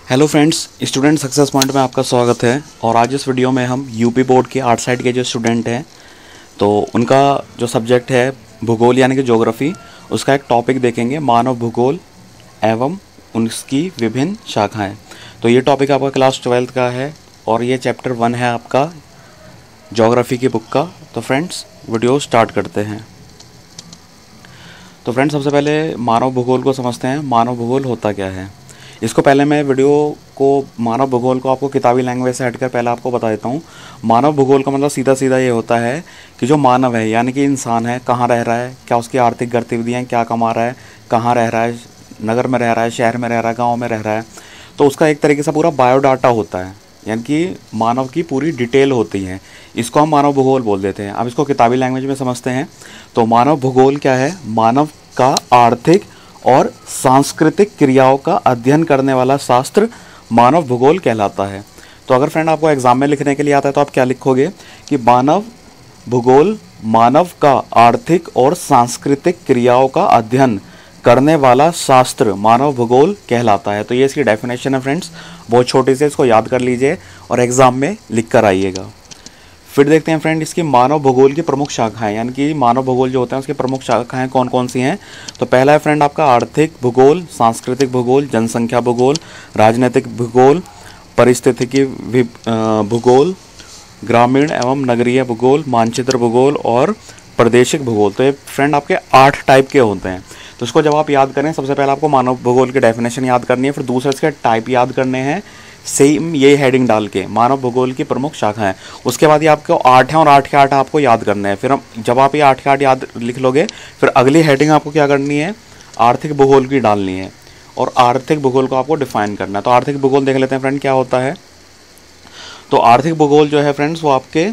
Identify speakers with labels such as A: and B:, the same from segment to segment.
A: Hello friends, student success point में आपका स्वागत है। और आज इस वीडियो में हम यूपी बोर्ड के आर्ट साइड के जो स्टूडेंट हैं तो उनका जो सब्जेक्ट है भूगोल यानी कि ज्योग्राफी, उसका एक टॉपिक देखेंगे, मानव भूगोल एवं उसकी विभिन्न शाखाएं। तो ये टॉपिक आपका क्लास 12th का है और ये चैप्टर 1 है आपका ज्योग्राफी की बुक का। तो फ्रेंड्स वीडियो स्टार्ट करते हैं। तो फ्रेंड्स सबसे पहले मानव भूगोल को समझते हैं। मानव भूगोल होता क्या है, इसको पहले मैं वीडियो को मानव भूगोल को आपको किताबी लैंग्वेज से हटकर पहले आपको बता देता हूँ। मानव भूगोल का मतलब सीधा सीधा ये होता है कि जो मानव है यानी कि इंसान है, कहाँ रह रहा है, क्या उसकी आर्थिक गतिविधियाँ हैं, क्या कमा रहा है, कहाँ रह रहा है, नगर में रह रहा है, शहर में रह रहा है, गाँव में रह रहा है। तो उसका एक तरीके से पूरा बायोडाटा होता है, यानी कि मानव की पूरी डिटेल होती है। इसको हम मानव भूगोल बोल देते हैं। अब इसको किताबी लैंग्वेज में समझते हैं। तो मानव भूगोल क्या है, मानव का आर्थिक और सांस्कृतिक क्रियाओं का अध्ययन करने वाला शास्त्र मानव भूगोल कहलाता है। तो अगर फ्रेंड आपको एग्जाम में लिखने के लिए आता है तो आप क्या लिखोगे कि मानव भूगोल मानव का आर्थिक और सांस्कृतिक क्रियाओं का अध्ययन करने वाला शास्त्र मानव भूगोल कहलाता है। तो ये इसकी डेफिनेशन है फ्रेंड्स, बहुत छोटी से, इसको याद कर लीजिए और एग्जाम में लिख कर आइएगा। फिर देखते हैं फ्रेंड इसकी मानव भूगोल की प्रमुख शाखाएं, यानी कि मानव भूगोल जो होता है उसकी प्रमुख शाखाएं कौन कौन सी हैं। तो पहला है फ्रेंड आपका आर्थिक भूगोल, सांस्कृतिक भूगोल, जनसंख्या भूगोल, राजनीतिक भूगोल, परिस्थितिकी भूगोल, ग्रामीण एवं नगरीय भूगोल, मानचित्र भूगोल और प्रादेशिक भूगोल। तो ये फ्रेंड आपके 8 टाइप के होते हैं। तो इसको जब आप याद करें, सबसे पहले आपको मानव भूगोल की डेफिनेशन याद करनी है, फिर दूसरे इसके टाइप याद करने हैं, सेम ये हेडिंग डाल के मानव भूगोल की प्रमुख शाखा है। उसके बाद ये आपको 8 है और 8 के 8 आपको याद करने हैं। फिर हम जब आप ये 8 के 8 याद लिख लोगे, फिर अगली हेडिंग आपको क्या करनी है, आर्थिक भूगोल की डालनी है और आर्थिक भूगोल को आपको डिफाइन करना है। तो आर्थिक भूगोल देख लेते हैं फ्रेंड क्या होता है। तो आर्थिक भूगोल जो है फ्रेंड्स वो आपके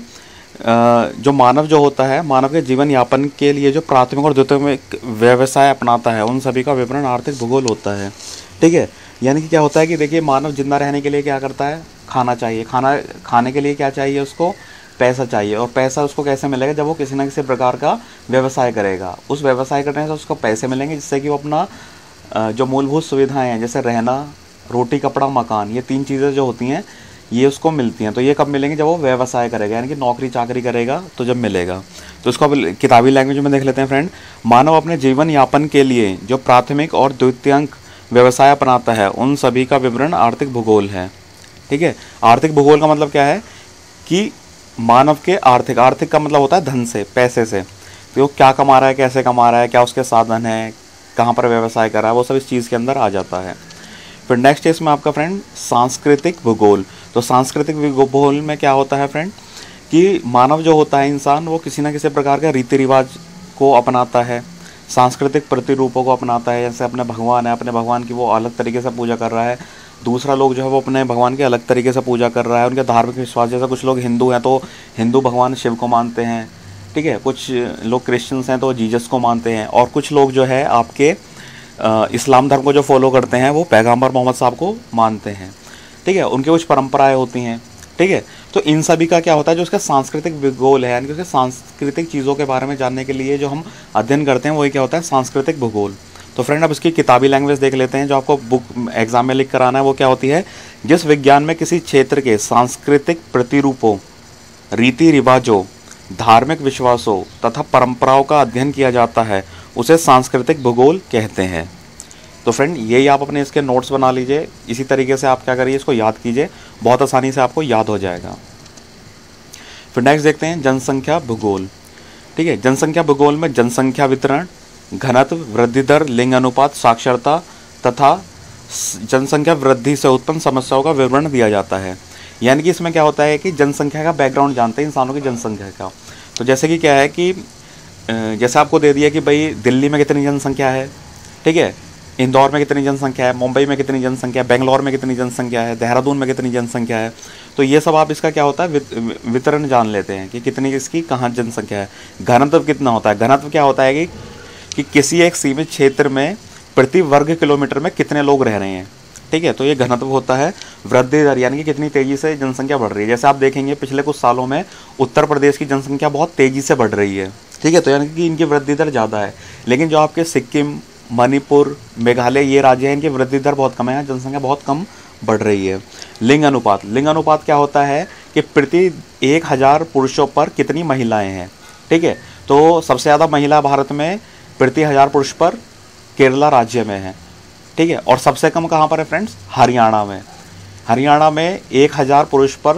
A: जो मानव जो होता है, मानव के जीवन यापन के लिए जो प्राथमिक और द्वितीयक व्यवसाय अपनाता है, उन सभी का विवरण आर्थिक भूगोल होता है। ठीक है, यानी कि क्या होता है कि देखिए मानव जिंदा रहने के लिए क्या करता है, खाना चाहिए, खाने के लिए क्या चाहिए उसको, पैसा चाहिए। और पैसा उसको कैसे मिलेगा, जब वो किसी न किसी प्रकार का व्यवसाय करेगा। उस व्यवसाय करने से उसको पैसे मिलेंगे जिससे कि वो अपना जो मूलभूत सुविधाएं हैं जैसे रहना, रोटी, कपड़ा, मकान, ये 3 चीज़ें जो होती हैं ये उसको मिलती हैं। तो ये कब मिलेंगे, जब वो व्यवसाय करेगा, यानी कि नौकरी चाकरी करेगा तो जब मिलेगा। तो इसको अब किताबी लैंग्वेज में देख लेते हैं फ्रेंड। मानव अपने जीवन यापन के लिए जो प्राथमिक और द्वितीयक व्यवसाय अपनाता है उन सभी का विवरण आर्थिक भूगोल है। ठीक है, आर्थिक भूगोल का मतलब क्या है कि मानव के आर्थिक का मतलब होता है धन से, पैसे से। तो वो क्या कमा रहा है, कैसे कमा रहा है, क्या उसके साधन है, कहाँ पर व्यवसाय कर रहा है, वो सब इस चीज़ के अंदर आ जाता है। फिर नेक्स्ट है इसमें आपका फ्रेंड सांस्कृतिक भूगोल। तो सांस्कृतिक भूगोल में क्या होता है फ्रेंड कि मानव जो होता है, इंसान, वो किसी न किसी प्रकार के रीति रिवाज को अपनाता है, सांस्कृतिक प्रतिरूपों को अपनाता है। जैसे अपने भगवान है, अपने भगवान की वो अलग तरीके से पूजा कर रहा है, दूसरा लोग जो है वो अपने भगवान की अलग तरीके से पूजा कर रहा है। उनके धार्मिक विश्वास, जैसे कुछ लोग हिंदू हैं तो हिंदू भगवान शिव को मानते हैं। ठीक है, कुछ लोग क्रिश्चियंस हैं तो जीसस को मानते हैं, और कुछ लोग जो है आपके इस्लाम धर्म को जो फॉलो करते हैं वो पैगंबर मोहम्मद साहब को मानते हैं। ठीक है, उनके कुछ परंपराएं होती हैं। ठीक है, तो इन सभी का क्या होता है, जो उसका सांस्कृतिक भूगोल है, यानी कि उसके सांस्कृतिक चीज़ों के बारे में जानने के लिए जो हम अध्ययन करते हैं वही क्या होता है, सांस्कृतिक भूगोल। तो फ्रेंड अब इसकी किताबी लैंग्वेज देख लेते हैं, जो आपको बुक एग्जाम में लिख कर आना है। वो क्या होती है, जिस विज्ञान में किसी क्षेत्र के सांस्कृतिक प्रतिरूपों, रीति रिवाजों, धार्मिक विश्वासों तथा परंपराओं का अध्ययन किया जाता है उसे सांस्कृतिक भूगोल कहते हैं। तो फ्रेंड यही आप अपने इसके नोट्स बना लीजिए, इसी तरीके से आप क्या करिए, इसको याद कीजिए, बहुत आसानी से आपको याद हो जाएगा। फिर नेक्स्ट देखते हैं जनसंख्या भूगोल। ठीक है, जनसंख्या भूगोल में जनसंख्या वितरण, घनत्व, वृद्धि दर, लिंग अनुपात, साक्षरता तथा जनसंख्या वृद्धि से उत्पन्न समस्याओं का विवरण दिया जाता है। यानी कि इसमें क्या होता है कि जनसंख्या का बैकग्राउंड जानते हैं, इंसानों की जनसंख्या का। तो जैसे कि क्या है कि जैसे आपको दे दिया कि भाई दिल्ली में कितनी जनसंख्या है, ठीक है, इंदौर में कितनी जनसंख्या है, मुंबई में कितनी जनसंख्या है, बेंगलोर में कितनी जनसंख्या है, देहरादून में कितनी जनसंख्या है। तो ये सब आप इसका क्या होता है, वितरण जान लेते हैं कि कितनी इसकी कहाँ जनसंख्या है। घनत्व कितना होता है, घनत्व क्या होता है कि किसी एक सीमित क्षेत्र में प्रति वर्ग किलोमीटर में कितने लोग रह रहे हैं। ठीक है, तो ये घनत्व होता है। वृद्धि दर यानी कि कितनी तेज़ी से जनसंख्या बढ़ रही है। जैसे आप देखेंगे पिछले कुछ सालों में उत्तर प्रदेश की जनसंख्या बहुत तेज़ी से बढ़ रही है। ठीक है, तो यानी कि इनकी वृद्धि दर ज़्यादा है। लेकिन जो आपके सिक्किम, मणिपुर, मेघालय ये राज्य हैं, इनकी वृद्धि दर बहुत कम है, जनसंख्या बहुत कम बढ़ रही है। लिंग अनुपात, लिंग अनुपात क्या होता है कि प्रति 1000 पुरुषों पर कितनी महिलाएं हैं। ठीक है, तो सबसे ज़्यादा महिला भारत में प्रति 1000 पुरुष पर केरला राज्य में है। ठीक है, और सबसे कम कहाँ पर है फ्रेंड्स, हरियाणा में। हरियाणा में 1000 पुरुष पर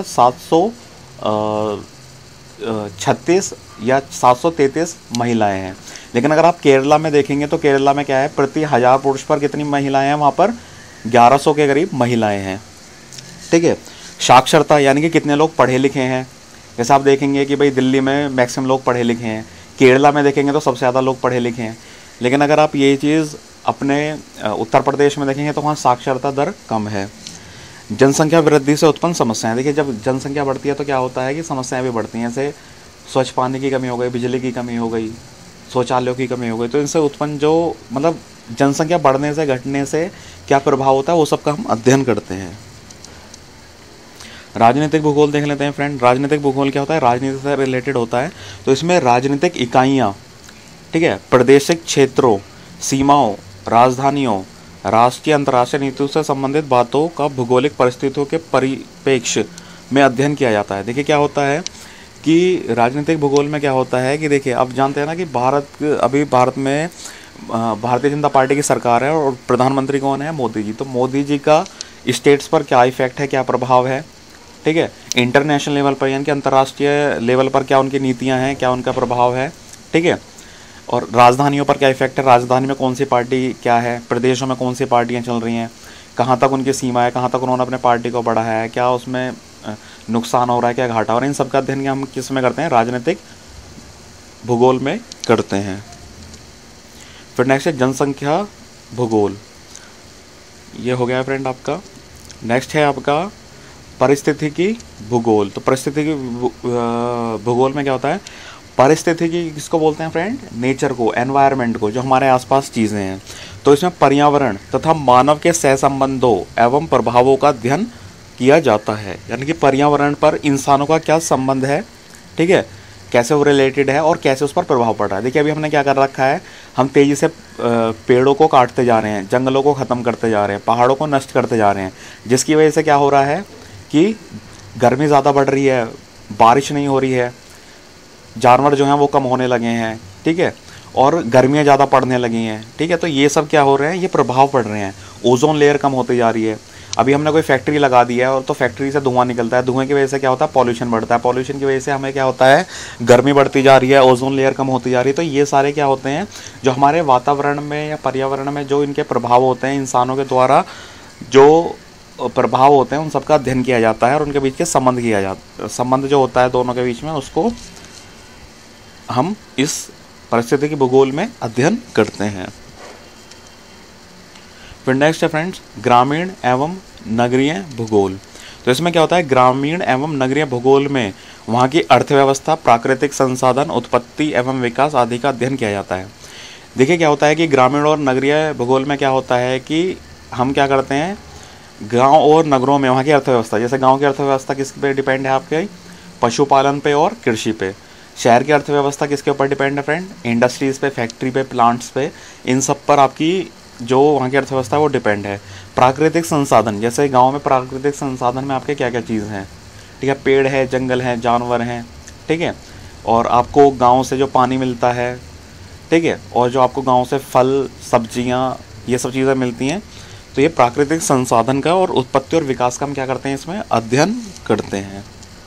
A: 736 या 733 महिलाएं हैं। लेकिन अगर आप केरला में देखेंगे तो केरला में क्या है, प्रति 1000 पुरुष पर कितनी महिलाएं हैं, वहाँ पर 1100 के करीब महिलाएं हैं। ठीक है, साक्षरता यानी कि कितने लोग पढ़े लिखे हैं, जैसे आप देखेंगे कि भाई दिल्ली में मैक्सिमम लोग पढ़े लिखे हैं, केरला में देखेंगे तो सबसे ज़्यादा लोग पढ़े लिखे हैं। लेकिन अगर आप ये चीज़ अपने उत्तर प्रदेश में देखेंगे तो वहाँ साक्षरता दर कम है। जनसंख्या वृद्धि से उत्पन्न समस्याएं, देखिए जब जनसंख्या बढ़ती है तो क्या होता है कि समस्याएं भी बढ़ती हैं, जैसे स्वच्छ पानी की कमी हो गई, बिजली की कमी हो गई, शौचालयों की कमी हो गई। तो इनसे उत्पन्न जो मतलब जनसंख्या बढ़ने से घटने से क्या प्रभाव होता है वो सब का हम अध्ययन करते हैं। राजनीतिक भूगोल देख लेते हैं फ्रेंड। राजनीतिक भूगोल क्या होता है, राजनीति से रिलेटेड होता है। तो इसमें राजनीतिक इकाइयाँ, ठीक है, प्रादेशिक क्षेत्रों, सीमाओं, राजधानियों, राष्ट्रीय अंतर्राष्ट्रीय नीतियों से संबंधित बातों का भौगोलिक परिस्थितियों के परिप्रेक्ष्य में अध्ययन किया जाता है। देखिए क्या होता है कि राजनीतिक भूगोल में क्या होता है कि देखिए आप जानते हैं ना कि भारत में भारतीय जनता पार्टी की सरकार है और प्रधानमंत्री कौन है, मोदी जी। तो मोदी जी का स्टेट्स पर क्या इफेक्ट है, क्या प्रभाव है। ठीक है, इंटरनेशनल लेवल पर यानी कि अंतर्राष्ट्रीय लेवल पर क्या उनकी नीतियाँ हैं, क्या उनका प्रभाव है। ठीक है, और राजधानियों पर क्या इफेक्ट है, राजधानी में कौन सी पार्टी क्या है, प्रदेशों में कौन सी पार्टियां चल रही हैं, कहाँ तक उनकी सीमा है, कहाँ तक उन्होंने अपने पार्टी को बढ़ाया है, क्या उसमें नुकसान हो रहा है, क्या घाटा हो रहा है। इन सब का अध्ययन हम किस में करते हैं, राजनीतिक भूगोल में करते हैं। फिर नेक्स्ट है जनसंख्या भूगोल, ये हो गया फ्रेंड आपका। नेक्स्ट है आपका पारिस्थितिकी भूगोल। तो पारिस्थितिकी भूगोल में क्या होता है, पारिस्थितिकी किसको बोलते हैं फ्रेंड, नेचर को, एनवायरनमेंट को, जो हमारे आसपास चीज़ें हैं। तो इसमें पर्यावरण तथा मानव के सहसंबंधों एवं प्रभावों का अध्ययन किया जाता है, यानी कि पर्यावरण पर इंसानों का क्या संबंध है, ठीक है, कैसे वो रिलेटेड है और कैसे उस पर प्रभाव पड़ रहा है। देखिए अभी हमने क्या कर रखा है, हम तेज़ी से पेड़ों को काटते जा रहे हैं, जंगलों को ख़त्म करते जा रहे हैं, पहाड़ों को नष्ट करते जा रहे हैं, जिसकी वजह से क्या हो रहा है कि गर्मी ज़्यादा बढ़ रही है, बारिश नहीं हो रही है, जानवर जो हैं वो कम होने लगे हैं। ठीक है, और गर्मियाँ ज़्यादा पड़ने लगी हैं। ठीक है, तो ये सब क्या हो रहे हैं, ये प्रभाव पड़ रहे हैं। ओजोन लेयर कम होती जा रही है। अभी हमने कोई फैक्ट्री लगा दी है और तो फैक्ट्री से धुआं निकलता है, धुएं की वजह से क्या होता है, पॉल्यूशन बढ़ता है, पॉल्यूशन की वजह से हमें क्या होता है, गर्मी बढ़ती जा रही है, ओजोन लेयर कम होती जा रही है। तो ये सारे क्या होते हैं, जो हमारे वातावरण में या पर्यावरण में जो इनके प्रभाव होते हैं, इंसानों के द्वारा जो प्रभाव होते हैं, उन सबका अध्ययन किया जाता है और उनके बीच के संबंध जो होता है दोनों के बीच में, उसको हम इस परिस्थितिकी भूगोल में अध्ययन करते हैं। फिर नेक्स्ट है फ्रेंड्स ग्रामीण एवं नगरीय भूगोल। तो इसमें क्या होता है, ग्रामीण एवं नगरीय भूगोल में वहाँ की अर्थव्यवस्था, प्राकृतिक संसाधन, उत्पत्ति एवं विकास आदि का अध्ययन किया जाता है। देखिए क्या होता है कि ग्रामीण और नगरीय भूगोल में क्या होता है कि हम क्या करते हैं, गांव और नगरों में वहाँ की अर्थव्यवस्था, जैसे गांव की अर्थव्यवस्था किस पे डिपेंड है, आपके पशुपालन पे और कृषि पे। शहर की अर्थव्यवस्था किसके ऊपर डिपेंड है फ्रेंड, इंडस्ट्रीज़ पे, फैक्ट्री पे, प्लांट्स पे, इन सब पर आपकी जो वहाँ की अर्थव्यवस्था है वो डिपेंड है। प्राकृतिक संसाधन, जैसे गांव में प्राकृतिक संसाधन में आपके क्या क्या चीज़ हैं, ठीक है, पेड़ है, जंगल हैं, जानवर हैं, ठीक है, और आपको गांव से जो पानी मिलता है, ठीक है, और जो आपको गांव से फल, सब्जियां, ये सब चीज़ें मिलती हैं। तो ये प्राकृतिक संसाधन का और उत्पत्ति और विकास का हम क्या करते हैं, इसमें अध्ययन करते हैं।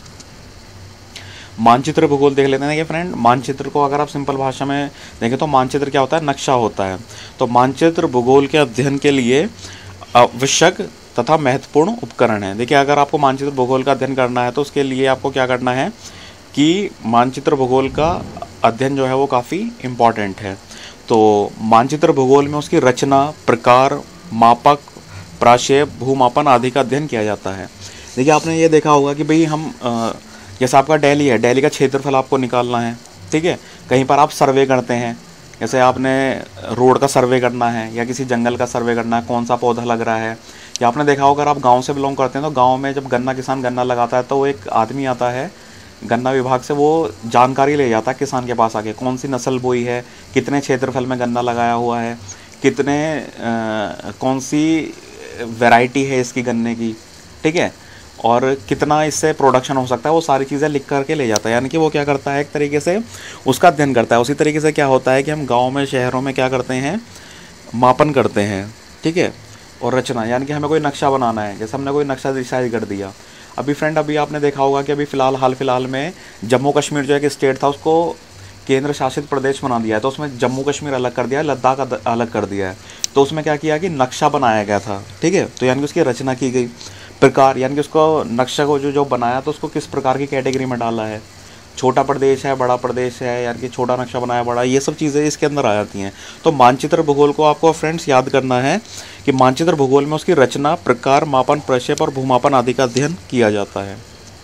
A: मानचित्र भूगोल देख लेते हैं। ये फ्रेंड मानचित्र को अगर आप सिंपल भाषा में देखें तो मानचित्र क्या होता है, नक्शा होता है। तो मानचित्र भूगोल के अध्ययन के लिए आवश्यक तथा महत्वपूर्ण उपकरण है। देखिए अगर आपको मानचित्र भूगोल का अध्ययन करना है तो उसके लिए आपको क्या करना है कि मानचित्र भूगोल का अध्ययन जो है वो काफ़ी इम्पॉर्टेंट है। तो मानचित्र भूगोल में उसकी रचना, प्रकार, मापक, प्राक्षेप, भूमापन आदि का अध्ययन किया जाता है। देखिए आपने ये देखा होगा कि भाई हम जैसे आपका दिल्ली है, दिल्ली का क्षेत्रफल आपको निकालना है, ठीक है, कहीं पर आप सर्वे करते हैं, जैसे आपने रोड का सर्वे करना है या किसी जंगल का सर्वे करना है, कौन सा पौधा लग रहा है। या आपने देखा होगा अगर आप गांव से बिलोंग करते हैं तो गांव में जब किसान गन्ना लगाता है तो वो एक आदमी आता है गन्ना विभाग से, वो जानकारी ले जाता है किसान के पास आके, कौन सी नस्ल बोई है, कितने क्षेत्रफल में गन्ना लगाया हुआ है, कितने कौन सी वैरायटी है इसकी गन्ने की, ठीक है, और कितना इससे प्रोडक्शन हो सकता है, वो सारी चीज़ें लिख करके ले जाता है। यानी कि वो क्या करता है, एक तरीके से उसका अध्ययन करता है। उसी तरीके से क्या होता है कि हम गाँव में, शहरों में क्या करते हैं, मापन करते हैं, ठीक है, और रचना, यानी कि हमें कोई नक्शा बनाना है, जैसे हमने कोई नक्शा डिसाइड कर दिया। अभी फ्रेंड, अभी आपने देखा होगा कि अभी हाल फिलहाल में जम्मू कश्मीर जो एक स्टेट था उसको केंद्र शासित प्रदेश बना दिया है। तो उसमें जम्मू कश्मीर अलग कर दिया है, लद्दाख अलग कर दिया है। तो उसमें क्या किया कि नक्शा बनाया गया था, ठीक है, तो यानी कि उसकी रचना की गई, प्रकार, यानी कि उसको नक्शा को जो बनाया तो उसको किस प्रकार की कैटेगरी में डाला है, छोटा प्रदेश है, बड़ा प्रदेश है, यानी कि छोटा नक्शा बनाया, बड़ा, ये सब चीज़ें इसके अंदर आ जाती हैं। तो मानचित्र भूगोल को आपको फ्रेंड्स याद करना है कि मानचित्र भूगोल में उसकी रचना, प्रकार, मापन, प्रक्षेप और भूमापन आदि का अध्ययन किया जाता है।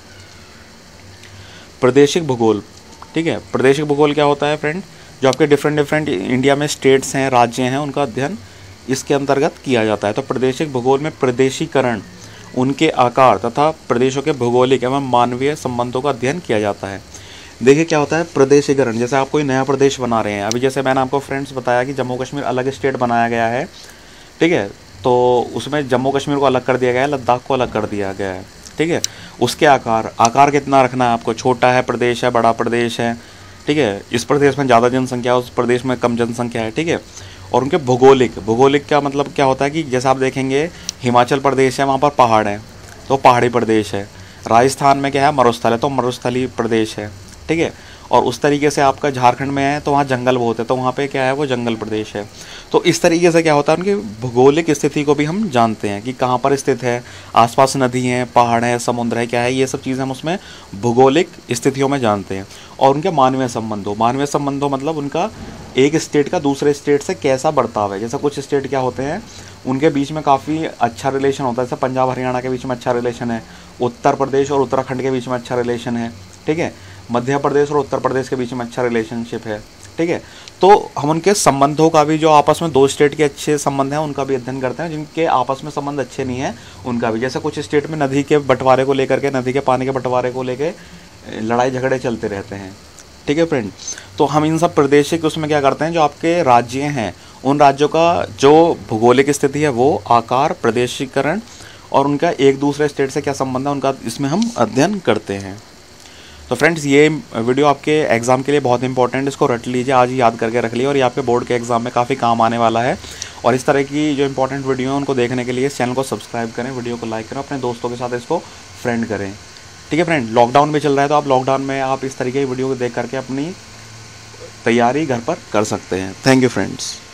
A: प्रादेशिक भूगोल, ठीक है, प्रादेशिक भूगोल क्या होता है फ्रेंड, जो आपके डिफरेंट इंडिया में स्टेट्स हैं, राज्य हैं, उनका अध्ययन इसके अंतर्गत किया जाता है। तो प्रादेशिक भूगोल में प्रदेशीकरण, उनके आकार तथा प्रदेशों के भौगोलिक एवं मानवीय संबंधों का अध्ययन किया जाता है। देखिए क्या होता है प्रदेशीकरण, जैसे आप कोई नया प्रदेश बना रहे हैं। अभी जैसे मैंने आपको फ्रेंड्स बताया कि जम्मू कश्मीर अलग स्टेट बनाया गया है, ठीक है, तो उसमें जम्मू कश्मीर को अलग कर दिया गया है, लद्दाख को अलग कर दिया गया है, ठीक है। उसके आकार कितना रखना है आपको, छोटा है प्रदेश है, बड़ा प्रदेश है, ठीक है, इस प्रदेश में ज़्यादा जनसंख्या है, उस प्रदेश में कम जनसंख्या है, ठीक है। और उनके भौगोलिक का मतलब क्या होता है कि जैसे आप देखेंगे हिमाचल प्रदेश है, वहाँ पर पहाड़ है तो पहाड़ी प्रदेश है। राजस्थान में क्या है, मरुस्थल है तो मरुस्थली प्रदेश है, ठीक है। और उस तरीके से आपका झारखंड में है तो वहाँ जंगल बहुत है, तो वहाँ पे क्या है, वो जंगल प्रदेश है। तो इस तरीके से क्या होता है, उनकी भौगोलिक स्थिति को भी हम जानते हैं कि कहाँ पर स्थित है, आसपास नदी हैं, पहाड़ है, समुद्र है, क्या है, ये सब चीज़ें हम उसमें भौगोलिक स्थितियों में जानते हैं। और उनके मानवीय संबंधों मतलब उनका एक स्टेट का दूसरे स्टेट से कैसा बर्ताव है। जैसे कुछ स्टेट क्या होते हैं, उनके बीच में काफ़ी अच्छा रिलेशन होता है, जैसे पंजाब हरियाणा के बीच में अच्छा रिलेशन है, उत्तर प्रदेश और उत्तराखंड के बीच में अच्छा रिलेशन है, ठीक है, मध्य प्रदेश और उत्तर प्रदेश के बीच में अच्छा रिलेशनशिप है, ठीक है। तो हम उनके संबंधों का भी, जो आपस में दो स्टेट के अच्छे संबंध हैं उनका भी अध्ययन करते हैं, जिनके आपस में संबंध अच्छे नहीं हैं उनका भी। जैसे कुछ स्टेट में नदी के बंटवारे को लेकर के, नदी के पानी के बंटवारे को लेकर लड़ाई झगड़े चलते रहते हैं, ठीक है फ्रेंड। तो हम इन सब प्रादेशिक उसमें क्या करते हैं, जो आपके राज्य हैं उन राज्यों का जो भौगोलिक स्थिति है, वो आकार, प्रदेशीकरण और उनका एक दूसरे स्टेट से क्या संबंध है उनका, इसमें हम अध्ययन करते हैं। तो फ्रेंड्स, ये वीडियो आपके एग्ज़ाम के लिए बहुत इंपॉर्टेंट, इसको रट लीजिए, आज ही याद करके रख लीजिए और ये आपके बोर्ड के एग्ज़ाम में काफ़ी काम आने वाला है। और इस तरह की जो इंपॉर्टेंट वीडियो है उनको देखने के लिए इस चैनल को सब्सक्राइब करें, वीडियो को लाइक करें, अपने दोस्तों के साथ इसको फ्रेंड करें, ठीक है फ्रेंड। लॉकडाउन भी चल रहा है तो आप लॉकडाउन में आप इस तरीके की वीडियो को देख करके अपनी तैयारी घर पर कर सकते हैं। Thank you friends.